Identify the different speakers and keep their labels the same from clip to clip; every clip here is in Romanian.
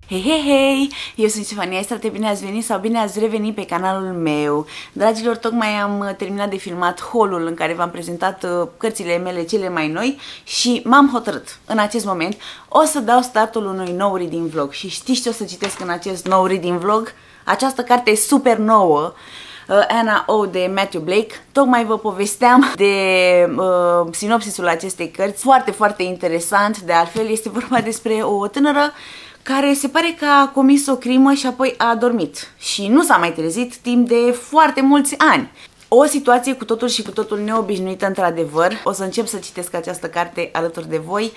Speaker 1: Hei, hei, hei! Eu sunt Ștefania Estrate, bine ați venit sau bine ați revenit pe canalul meu. Dragilor, tocmai am terminat de filmat haul-ul în care v-am prezentat cărțile mele cele mai noi și m-am hotărât în acest moment o să dau startul unui nou reading vlog. Și știți ce o să citesc în acest nou reading vlog? Această carte e super nouă, Anna O de Matthew Blake. Tocmai vă povesteam de sinopsisul acestei cărți, foarte, foarte interesant. De altfel, este vorba despre o tânără care se pare că a comis o crimă și apoi a adormit și nu s-a mai trezit timp de foarte mulți ani. O situație cu totul și cu totul neobișnuită, într-adevăr. O să încep să citesc această carte alături de voi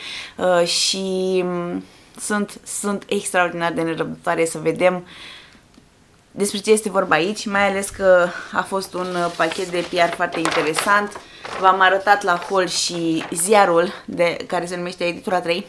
Speaker 1: și sunt extraordinar de nerăbdătoare să vedem despre ce este vorba aici, mai ales că a fost un pachet de PR foarte interesant. V-am arătat la haul și ziarul care se numește Editura 3,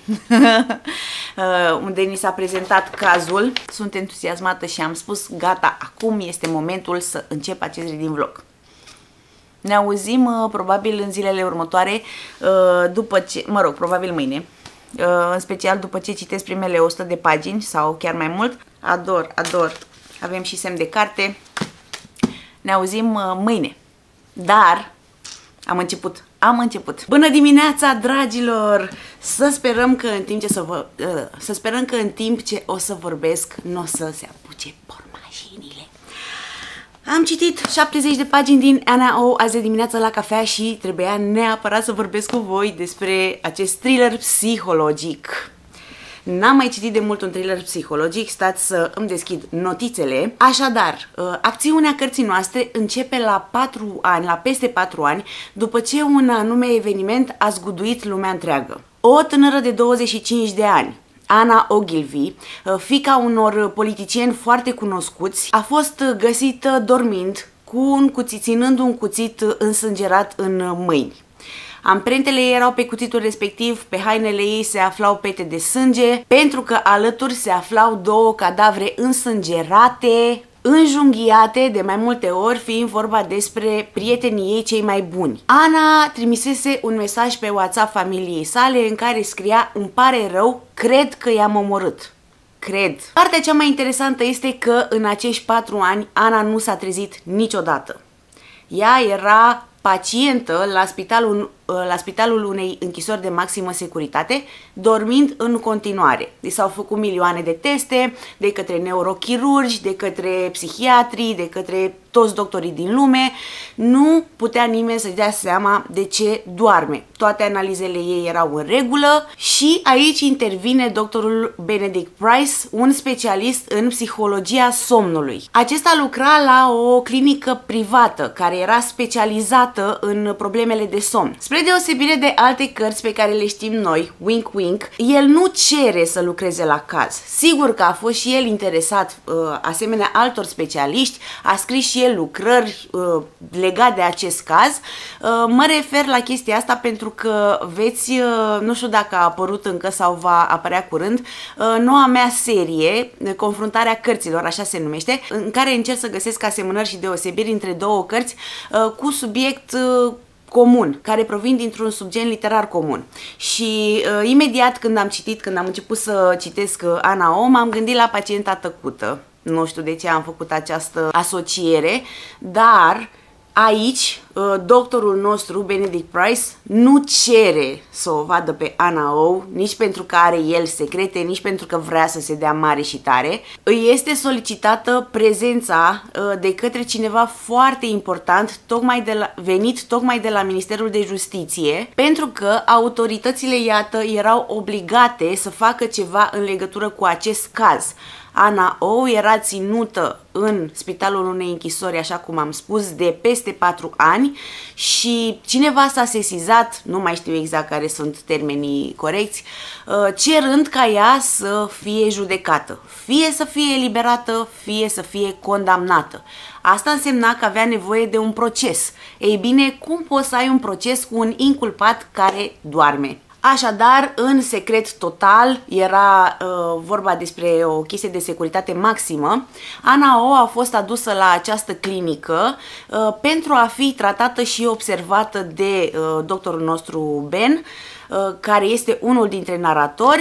Speaker 1: unde ni s-a prezentat cazul. Sunt entuziasmată și am spus gata, acum este momentul să încep acest reading vlog. Ne auzim probabil în zilele următoare, după ce, probabil mâine, în special după ce citesc primele 100 de pagini sau chiar mai mult. Ador. Avem și semn de carte. Ne auzim mâine. Dar am început. Bună dimineața, dragilor! Să sperăm că în timp ce o să vorbesc nu o să se apuce pormașinile. Am citit 70 de pagini din Anna O azi de dimineață la cafea și trebuia neapărat să vorbesc cu voi despre acest thriller psihologic. N-am mai citit de mult un thriller psihologic, stați să îmi deschid notițele. Așadar, acțiunea cărții noastre începe la 4 ani, la peste 4 ani, după ce un anume eveniment a zguduit lumea întreagă. O tânără de 25 de ani, Anna Ogilvy, fiica unor politicieni foarte cunoscuți, a fost găsită dormind ținând un cuțit însângerat în mâini. Amprentele ei erau pe cuțitul respectiv, pe hainele ei se aflau pete de sânge, pentru că alături se aflau două cadavre însângerate, înjunghiate de mai multe ori, fiind vorba despre prietenii ei cei mai buni. Ana trimisese un mesaj pe WhatsApp familiei sale în care scria: îmi pare rău, cred că i-am omorât. Cred. Partea cea mai interesantă este că în acești 4 ani Ana nu s-a trezit niciodată. Ea era pacientă la spitalul unei închisori de maximă securitate, dormind în continuare. S-au făcut milioane de teste de către neurochirurgi, de către psihiatri, de către toți doctorii din lume. Nu putea nimeni să-și dea seama de ce doarme. Toate analizele ei erau în regulă și aici intervine doctorul Benedict Price, un specialist în psihologia somnului. Acesta lucra la o clinică privată care era specializată în problemele de somn. Spre deosebire de alte cărți pe care le știm noi, wink wink, el nu cere să lucreze la caz. Sigur că a fost și el interesat, asemenea altor specialiști, a scris și el lucrări legate de acest caz. Mă refer la chestia asta pentru că nu știu dacă a apărut încă sau va apărea curând, noua mea serie, Confruntarea cărților, așa se numește, în care încerc să găsesc asemănări și deosebiri între două cărți cu subiect comun, care provin dintr-un subgen literar comun. Și imediat când am început să citesc Anna O, m-am gândit la Pacienta tăcută. Nu știu de ce am făcut această asociere, dar aici doctorul nostru, Benedict Price, nu cere să o vadă pe Anna O, nici pentru că are el secrete, nici pentru că vrea să se dea mare și tare. Îi este solicitată prezența de către cineva foarte important, venit tocmai de la Ministerul de Justiție, pentru că autoritățile, iată, erau obligate să facă ceva în legătură cu acest caz. Anna O era ținută în spitalul unei închisori, așa cum am spus, de peste 4 ani și cineva s-a sesizat, nu mai știu exact care sunt termenii corecți, cerând ca ea să fie judecată. Fie să fie eliberată, fie să fie condamnată. Asta însemna că avea nevoie de un proces. Ei bine, cum poți să ai un proces cu un inculpat care doarme? Așadar, în secret total, era vorba despre o chestie de securitate maximă. Anna O a fost adusă la această clinică pentru a fi tratată și observată de doctorul nostru Ben, care este unul dintre naratori,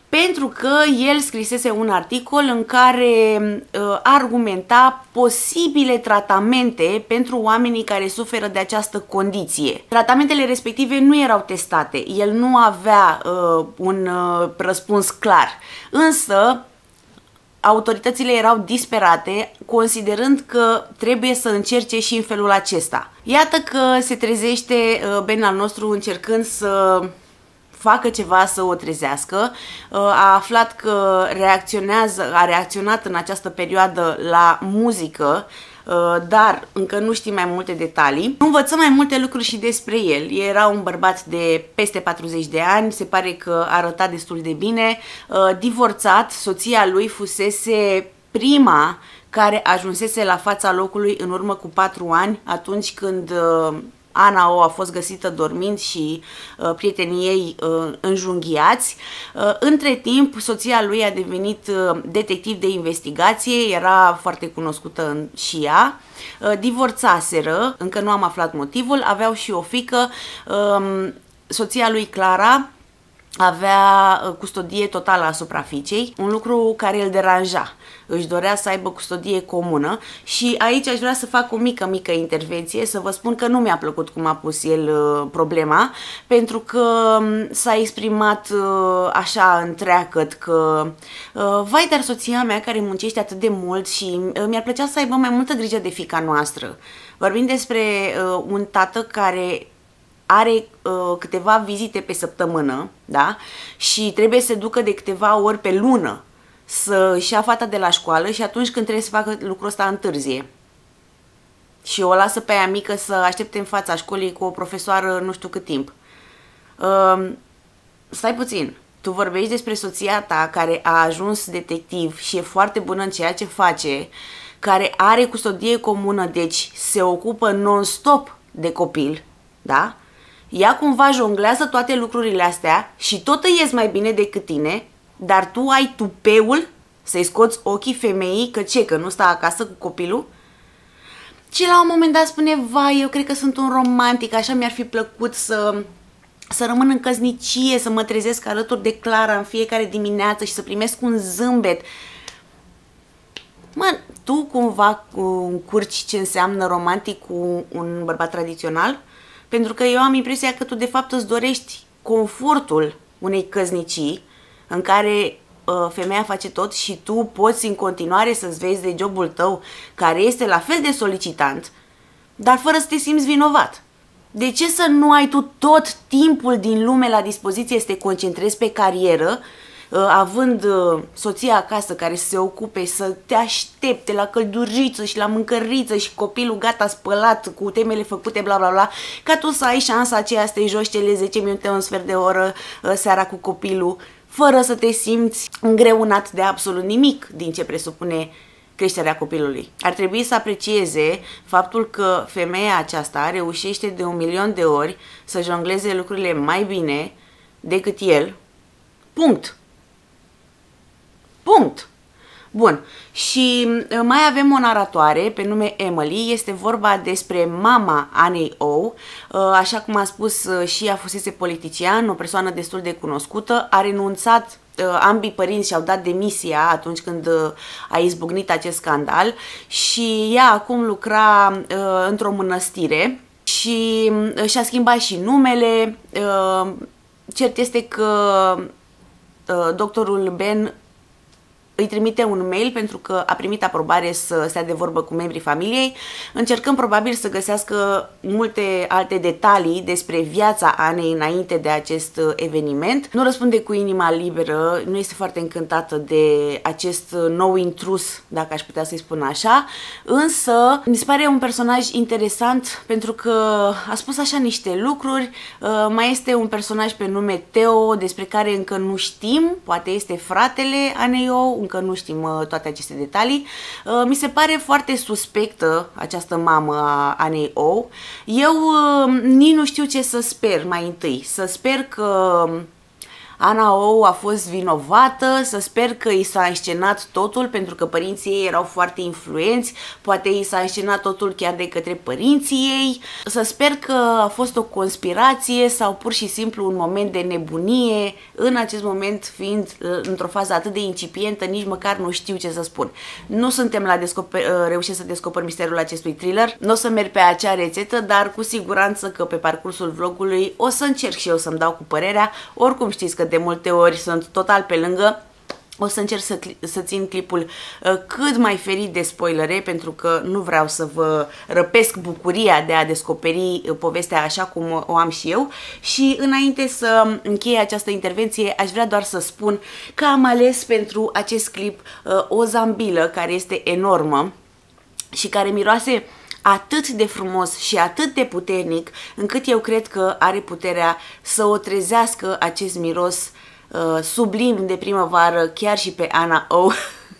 Speaker 1: pentru că el scrisese un articol în care argumenta posibile tratamente pentru oamenii care suferă de această condiție. Tratamentele respective nu erau testate, el nu avea un răspuns clar, însă autoritățile erau disperate, considerând că trebuie să încerce și în felul acesta. Iată că se trezește Ben al nostru încercând să facă ceva să o trezească. A aflat că a reacționat în această perioadă la muzică, dar încă nu știm mai multe detalii. Învățăm mai multe lucruri și despre el. Era un bărbat de peste 40 de ani, se pare că arăta destul de bine, divorțat, soția lui fusese prima care ajunsese la fața locului în urmă cu 4 ani, atunci când Ana O a fost găsită dormind și prietenii ei înjunghiați. Între timp, soția lui a devenit detectiv de investigație, era foarte cunoscută și ea. Divorțaseră, încă nu am aflat motivul, aveau și o fiică. Soția lui, Clara, avea custodie totală asupra fiicei, un lucru care îl deranja. Își dorea să aibă custodie comună și aici aș vrea să fac o mică intervenție, să vă spun că nu mi-a plăcut cum a pus el problema, pentru că s-a exprimat așa întreagăt că vai, dar soția mea care muncește atât de mult și mi-ar plăcea să aibă mai multă grijă de fiica noastră. Vorbim despre un tată care are câteva vizite pe săptămână, da? Și trebuie să se ducă de câteva ori pe lună să-și ia fata de la școală și atunci când trebuie să facă lucrul ăsta întârzie. Și o lasă pe aia mică să aștepte în fața școlii cu o profesoară nu știu cât timp. Stai puțin, tu vorbești despre soția ta care a ajuns detectiv și e foarte bună în ceea ce face, care are custodie comună, deci se ocupă non-stop de copil, da? Ea cumva jonglează toate lucrurile astea și tot îi ies mai bine decât tine, dar tu ai tupeul să-i scoți ochii femeii că ce, că nu stă acasă cu copilul? Și la un moment dat spune, vai, eu cred că sunt un romantic, așa mi-ar fi plăcut să rămân în căsnicie, să mă trezesc alături de Clara în fiecare dimineață și să primesc un zâmbet. Mă, tu cumva încurci ce înseamnă romantic cu un bărbat tradițional? Pentru că eu am impresia că tu de fapt îți dorești confortul unei căsnicii în care femeia face tot și tu poți în continuare să-ți vezi de jobul tău, care este la fel de solicitant, dar fără să te simți vinovat. De ce să nu ai tu tot timpul din lume la dispoziție să te concentrezi pe carieră, având soția acasă care să se ocupe, să te aștepte la călduriță și la mâncăriță și copilul gata spălat cu temele făcute, bla bla bla, ca tu să ai șansa aceea să te joci cele 10 minute, un sfert de oră seara cu copilul, fără să te simți îngreunat de absolut nimic din ce presupune creșterea copilului. Ar trebui să aprecieze faptul că femeia aceasta reușește de 1.000.000 de ori să jongleze lucrurile mai bine decât el. Punct. Punct. Bun. Și mai avem o naratoare pe nume Emily. Este vorba despre mama Anei O. Așa cum a spus și ea fusese politician, o persoană destul de cunoscută. A renunțat, ambii părinți și-au dat demisia atunci când a izbucnit acest scandal și ea acum lucra într-o mănăstire și și-a schimbat și numele. Cert este că doctorul Ben îi trimite un mail pentru că a primit aprobare să stea de vorbă cu membrii familiei, încercând probabil să găsească multe alte detalii despre viața Anei înainte de acest eveniment. Nu răspunde cu inima liberă, nu este foarte încântată de acest nou intrus, dacă aș putea să-i spun așa, însă mi se pare un personaj interesant pentru că a spus așa niște lucruri. Mai este un personaj pe nume Theo, despre care încă nu știm, poate este fratele Anei O, încă nu știm toate aceste detalii. Mi se pare foarte suspectă această mamă a Anei O. Eu nici nu știu ce să sper mai întâi. Să sper că Ana O a fost vinovată, să sper că i s-a înscenat totul pentru că părinții ei erau foarte influenți, poate i s-a înscenat totul chiar de către părinții ei, să sper că a fost o conspirație sau pur și simplu un moment de nebunie, în acest moment fiind într-o fază atât de incipientă, nici măcar nu știu ce să spun. Nu suntem la reușit să descoper misterul acestui thriller, nu o să merg pe acea rețetă, dar cu siguranță că pe parcursul vlogului o să încerc și eu să-mi dau cu părerea. Oricum știți că de multe ori sunt total pe lângă. O să încerc să țin clipul cât mai ferit de spoilere, pentru că nu vreau să vă răpesc bucuria de a descoperi povestea așa cum o am și eu. Și înainte să închei această intervenție, aș vrea doar să spun că am ales pentru acest clip o zambilă care este enormă și care miroase atât de frumos și atât de puternic, încât eu cred că are puterea să o trezească acest miros sublim de primăvară chiar și pe Ana O.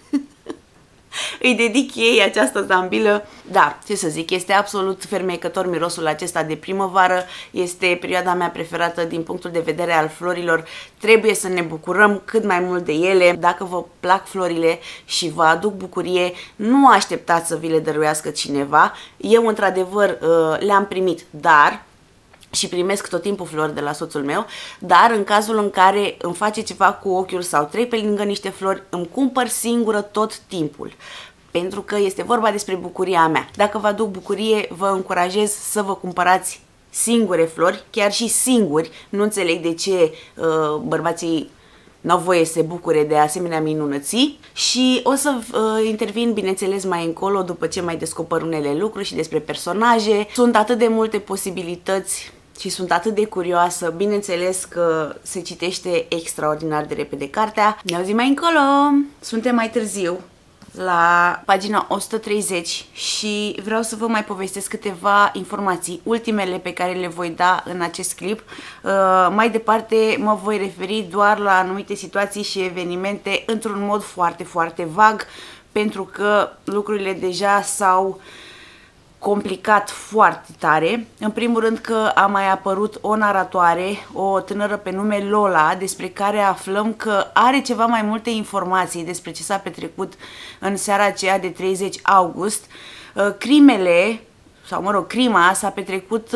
Speaker 1: Îi dedic ei această zambilă. Da, ce să zic, este absolut fermecător mirosul acesta de primăvară, este perioada mea preferată din punctul de vedere al florilor, trebuie să ne bucurăm cât mai mult de ele. Dacă vă plac florile și vă aduc bucurie, nu așteptați să vi le dăruiască cineva. Eu într-adevăr le-am primit, dar și primesc tot timpul flori de la soțul meu, dar în cazul în care îmi face ceva cu ochiul sau trec pe lângă niște flori, îmi cumpăr singură tot timpul. Pentru că este vorba despre bucuria mea. Dacă vă aduc bucurie, vă încurajez să vă cumpărați singure flori, chiar și singuri. Nu înțeleg de ce bărbații n-au voie să se bucure de asemenea minunății. Și o să intervin, bineînțeles, mai încolo, după ce mai descoper unele lucruri și despre personaje. Sunt atât de multe posibilități și sunt atât de curioasă. Bineînțeles că se citește extraordinar de repede cartea. Ne auzim mai încolo! Suntem mai târziu, la pagina 130, și vreau să vă mai povestesc câteva informații, ultimele pe care le voi da în acest clip. Mai departe mă voi referi doar la anumite situații și evenimente într-un mod foarte, foarte vag, pentru că lucrurile deja s-au complicat foarte tare. În primul rând că a mai apărut o naratoare, o tânără pe nume Lola, despre care aflăm că are ceva mai multe informații despre ce s-a petrecut în seara aceea de 30 august. Crimele, sau mă rog, crima s-a petrecut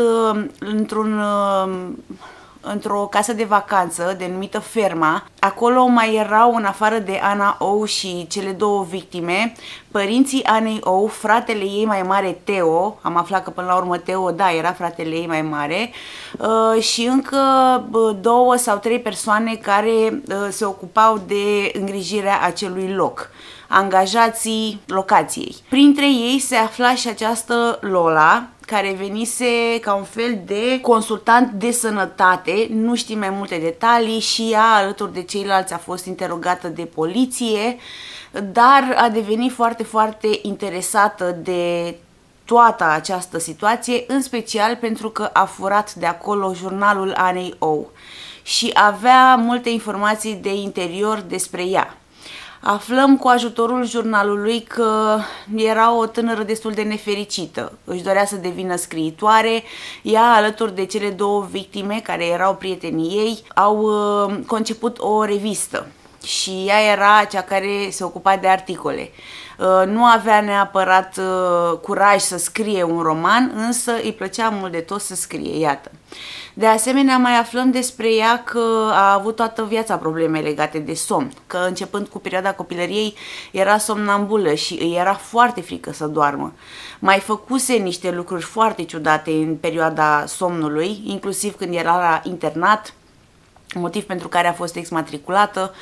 Speaker 1: într-o casă de vacanță denumită Ferma. Acolo mai erau, în afară de Ana O și cele două victime, părinții Anei O, fratele ei mai mare Teo, am aflat că până la urmă Teo, da, era fratele ei mai mare, și încă 2 sau 3 persoane care se ocupau de îngrijirea acelui loc, angajații locației. Printre ei se afla și această Lola, care venise ca un fel de consultant de sănătate, nu știm mai multe detalii, și ea, alături de ceilalți, a fost interogată de poliție, dar a devenit foarte, foarte interesată de toată această situație, în special pentru că a furat de acolo jurnalul Anei O și avea multe informații de interior despre ea. Aflăm cu ajutorul jurnalului că era o tânără destul de nefericită. Își dorea să devină scriitoare. Ea, alături de cele 2 victime, care erau prietenii ei, au conceput o revistă. Și ea era cea care se ocupa de articole. Nu avea neapărat curaj să scrie un roman, însă îi plăcea mult de tot să scrie, iată. De asemenea, mai aflăm despre ea că a avut toată viața probleme legate de somn, că începând cu perioada copilăriei era somnambulă și îi era foarte frică să doarmă. Mai făcuse niște lucruri foarte ciudate în perioada somnului, inclusiv când era la internat, motiv pentru care a fost exmatriculată,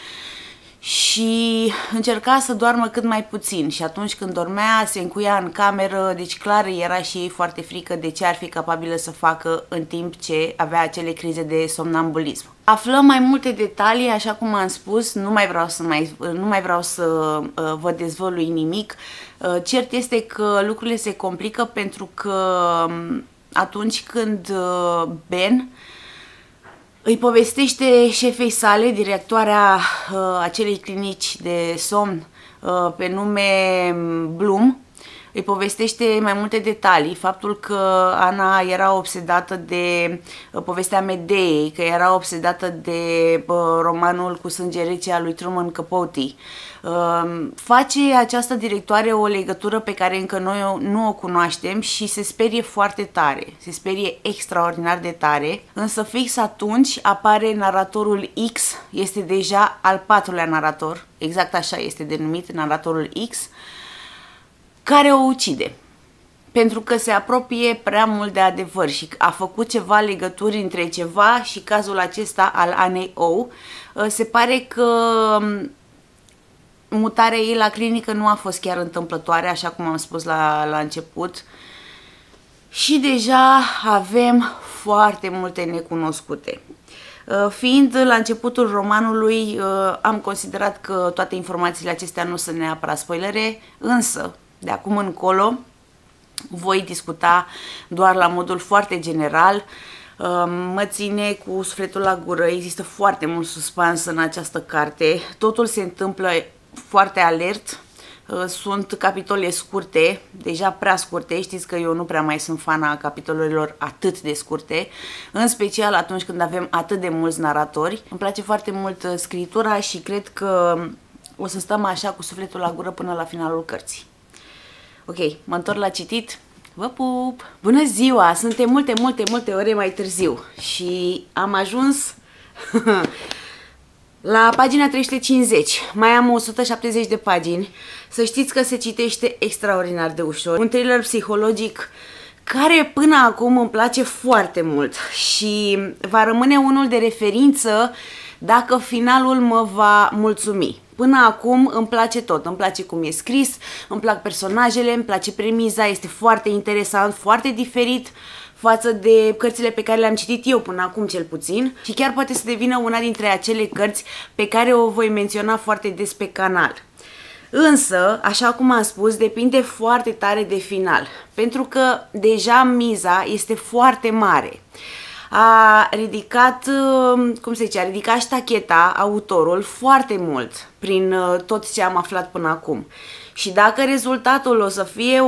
Speaker 1: și încerca să doarmă cât mai puțin și atunci când dormea se încuia în cameră, deci clar era și ei foarte frică de ce ar fi capabilă să facă în timp ce avea acele crize de somnambulism. Aflăm mai multe detalii, așa cum am spus, nu mai vreau să vă dezvălui nimic. Cert este că lucrurile se complică pentru că atunci când Ben îi povestește șefei sale, directoarea acelei clinici de somn pe nume Bloom, îi povestește mai multe detalii, faptul că Ana era obsedată de povestea Medeei, că era obsedată de romanul Cu sânge rece al lui Truman Capote. Face această directoare o legătură pe care încă noi nu o cunoaștem și se sperie foarte tare, se sperie extraordinar de tare, însă fix atunci apare naratorul X, este deja al patrulea narator, exact așa este denumit, naratorul X, care o ucide, pentru că se apropie prea mult de adevăr și a făcut ceva legături între ceva și cazul acesta al Anei O. Se pare că mutarea ei la clinică nu a fost chiar întâmplătoare, așa cum am spus la început, și deja avem foarte multe necunoscute. Fiind la începutul romanului, am considerat că toate informațiile acestea nu sunt neapărat spoilere, însă de acum încolo voi discuta doar la modul foarte general. Mă ține cu sufletul la gură, există foarte mult suspans în această carte, totul se întâmplă foarte alert, sunt capitole scurte, deja prea scurte, știți că eu nu prea mai sunt fana capitolelor atât de scurte, în special atunci când avem atât de mulți naratori. Îmi place foarte mult scritura și cred că o să stăm așa cu sufletul la gură până la finalul cărții. Ok, mă întorc la citit. Vă pup! Bună ziua! Suntem multe ore mai târziu și am ajuns la pagina 350. Mai am 170 de pagini. Să știți că se citește extraordinar de ușor. Un thriller psihologic care până acum îmi place foarte mult și va rămâne unul de referință dacă finalul mă va mulțumi. Până acum îmi place tot, îmi place cum e scris, îmi plac personajele, îmi place premiza, este foarte interesant, foarte diferit față de cărțile pe care le-am citit eu până acum cel puțin și chiar poate să devină una dintre acele cărți pe care o voi menționa foarte des pe canal. Însă, așa cum am spus, depinde foarte tare de final, pentru că deja miza este foarte mare. A ridicat, cum se zice, a ridicat ștacheta autorul foarte mult prin tot ce am aflat până acum. Și dacă rezultatul o să fie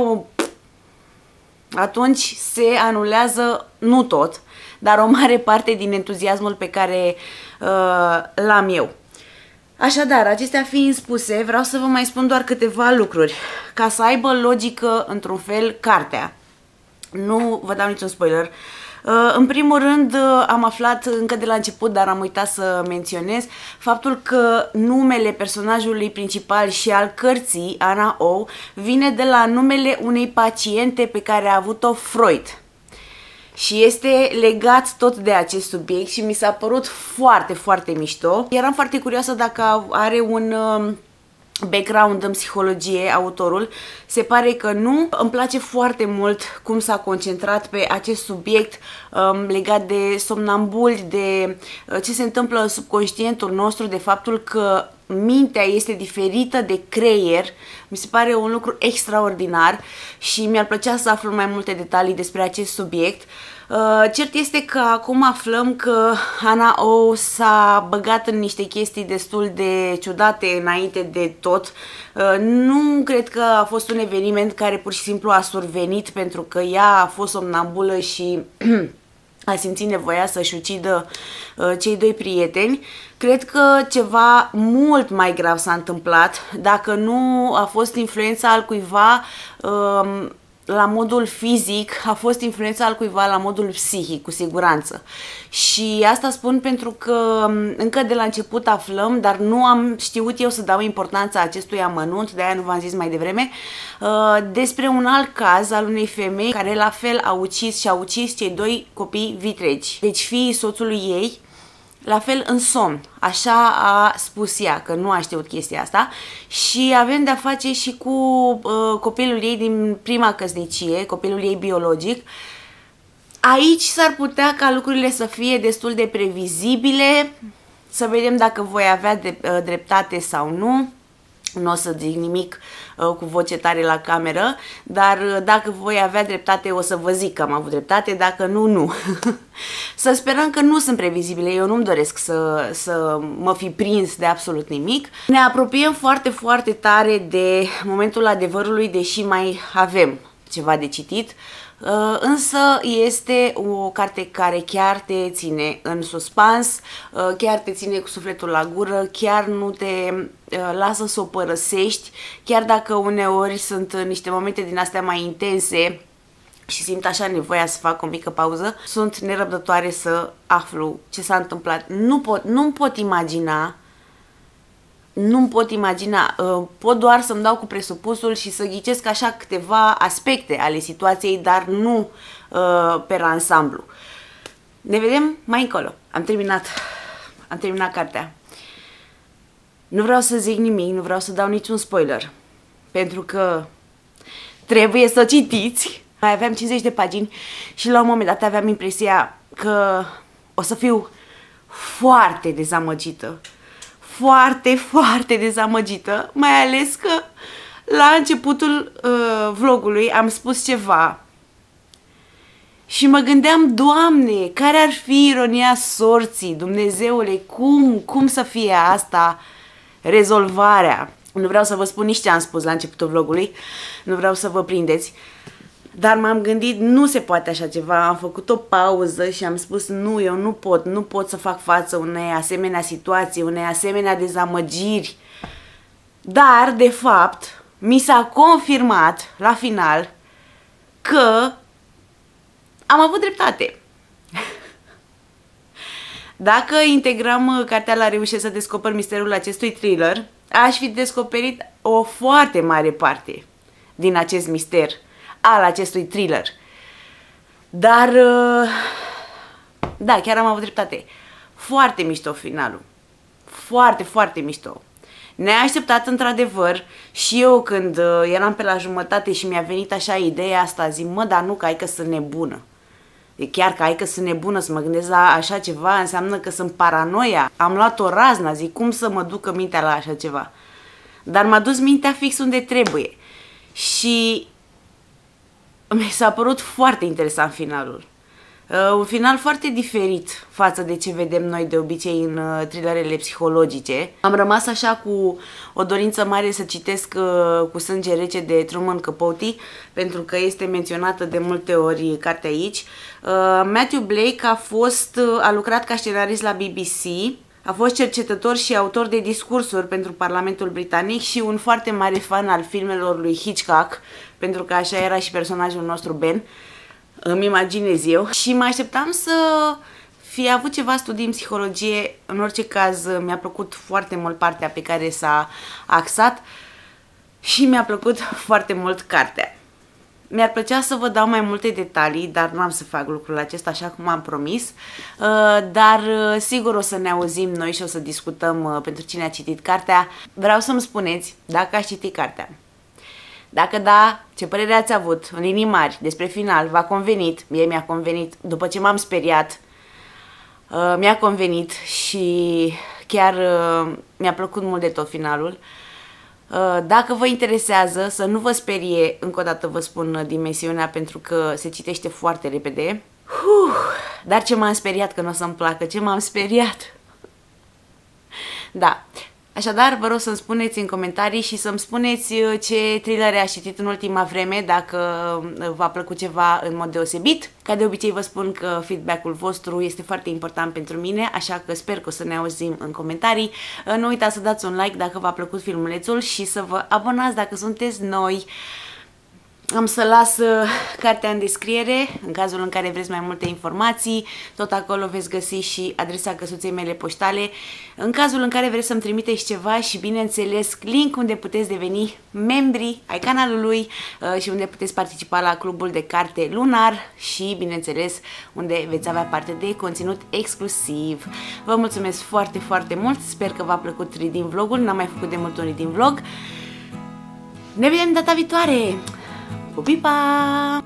Speaker 1: atunci se anulează, nu tot, dar o mare parte din entuziasmul pe care l-am eu. Așadar, acestea fiind spuse, vreau să vă mai spun doar câteva lucruri, ca să aibă logică, într-un fel, cartea. Nu vă dau niciun spoiler. În primul rând, am aflat încă de la început, dar am uitat să menționez, faptul că numele personajului principal și al cărții, Ana O, vine de la numele unei paciente pe care a avut-o Freud. Și este legat tot de acest subiect și mi s-a părut foarte mișto. Eram foarte curioasă dacă are un background în psihologie autorul, se pare că nu. Îmi place foarte mult cum s-a concentrat pe acest subiect legat de somnambuli, de ce se întâmplă în subconștientul nostru, de faptul că mintea este diferită de creier. Mi se pare un lucru extraordinar și mi-ar plăcea să aflu mai multe detalii despre acest subiect. Cert este că acum aflăm că Ana O s-a băgat în niște chestii destul de ciudate înainte de tot. Nu cred că a fost un eveniment care pur și simplu a survenit pentru că ea a fost somnambulă și a simțit nevoia să-și ucidă cei doi prieteni. Cred că ceva mult mai grav s-a întâmplat, dacă nu a fost influența al cuiva la modul fizic, a fost influența al cuiva la modul psihic, cu siguranță. Și asta spun pentru că încă de la început aflăm, dar nu am știut eu să dau importanța acestui amănunt, de-aia nu v-am zis mai devreme, despre un alt caz al unei femei care la fel a ucis și a ucis cei doi copii vitregi, deci fiii soțului ei, la fel în somn, așa a spus ea, că nu a știut chestia asta, și avem de-a face și cu copilul ei din prima căsnicie, copilul ei biologic. Aici s-ar putea ca lucrurile să fie destul de previzibile, să vedem dacă voi avea dreptate sau nu. Nu o să zic nimic cu voce tare la cameră, dar dacă voi avea dreptate o să vă zic că am avut dreptate, dacă nu, nu. Să sperăm că nu sunt previzibile, eu nu-mi doresc să mă fi prins de absolut nimic. Ne apropiem foarte, foarte tare de momentul adevărului, deși mai avem ceva de citit. Însă este o carte care chiar te ține în suspans, chiar te ține cu sufletul la gură, chiar nu te lasă să o părăsești, chiar dacă uneori sunt niște momente din astea mai intense și simt așa nevoia să fac o mică pauză, sunt nerăbdătoare să aflu ce s-a întâmplat. Nu-mi pot imagina. Nu-mi pot imagina, pot doar să-mi dau cu presupusul și să ghicesc așa câteva aspecte ale situației, dar nu pe ansamblu. Ne vedem mai încolo. Am terminat cartea. Nu vreau să zic nimic, nu vreau să dau niciun spoiler, pentru că trebuie să o citiți. Mai aveam 50 de pagini și la un moment dat aveam impresia că o să fiu foarte dezamăgită. Foarte, foarte dezamăgită, mai ales că la începutul vlogului am spus ceva și mă gândeam, Doamne, care ar fi ironia sorții, Dumnezeule, cum să fie asta rezolvarea? Nu vreau să vă spun nici ce am spus la începutul vlogului, nu vreau să vă prindeți, dar m-am gândit, nu se poate așa ceva, am făcut o pauză și am spus, nu, eu nu pot să fac față unei asemenea situații, unei asemenea dezamăgiri. Dar, de fapt, mi s-a confirmat la final că am avut dreptate. Dacă integram cartea la Reușesc să descoper misterul acestui thriller, aș fi descoperit o foarte mare parte din acest mister al acestui thriller. Dar, da, chiar am avut dreptate. Foarte mișto finalul. Foarte, foarte mișto. Neașteptat într-adevăr și eu când eram pe la jumătate și mi-a venit așa ideea asta, zic, mă, dar nu, că ai că sunt nebună. E chiar că ai că sunt nebună să mă gândesc la așa ceva, înseamnă că sunt paranoia. Am luat o razna, zic, cum să mă ducă mintea la așa ceva? Dar m-a dus mintea fix unde trebuie. Și mi s-a părut foarte interesant finalul. Un final foarte diferit față de ce vedem noi de obicei în thrillerele psihologice. Am rămas așa cu o dorință mare să citesc Cu sânge rece de Truman Capote, pentru că este menționată de multe ori cartea aici. Matthew Blake a lucrat ca scenarist la BBC, a fost cercetător și autor de discursuri pentru Parlamentul Britanic și un foarte mare fan al filmelor lui Hitchcock, pentru că așa era și personajul nostru Ben, îmi imaginez eu. Și mă așteptam să fi avut ceva studii în psihologie. În orice caz mi-a plăcut foarte mult partea pe care s-a axat și mi-a plăcut foarte mult cartea. Mi-ar plăcea să vă dau mai multe detalii, dar nu am să fac lucrul acesta așa cum am promis. Dar sigur o să ne auzim noi și o să discutăm pentru cine a citit cartea. Vreau să-mi spuneți dacă ați citit cartea. Dacă da, ce părere ați avut în linii mari despre final? V-a convenit? Mie mi-a convenit. După ce m-am speriat, mi-a convenit și chiar mi-a plăcut mult de tot finalul. Dacă vă interesează, să nu vă sperie, încă o dată vă spun dimensiunea, pentru că se citește foarte repede. Dar ce m-am speriat că nu o să-mi placă, ce m-am speriat! Da. Așadar, vă rog să-mi spuneți în comentarii și să-mi spuneți ce thrillere ați citit în ultima vreme, dacă v-a plăcut ceva în mod deosebit. Ca de obicei vă spun că feedback-ul vostru este foarte important pentru mine, așa că sper că o să ne auzim în comentarii. Nu uitați să dați un like dacă v-a plăcut filmulețul și să vă abonați dacă sunteți noi. Am să las cartea în descriere, în cazul în care vreți mai multe informații. Tot acolo veți găsi și adresa căsuței mele poștale. În cazul în care vreți să-mi trimiteți ceva și, bineînțeles, link unde puteți deveni membri ai canalului și unde puteți participa la clubul de carte lunar și, bineînțeles, unde veți avea parte de conținut exclusiv. Vă mulțumesc foarte, foarte mult. Sper că v-a plăcut reading vlogul. N-am mai făcut de mult un reading vlog. Ne vedem data viitoare! Pupipa!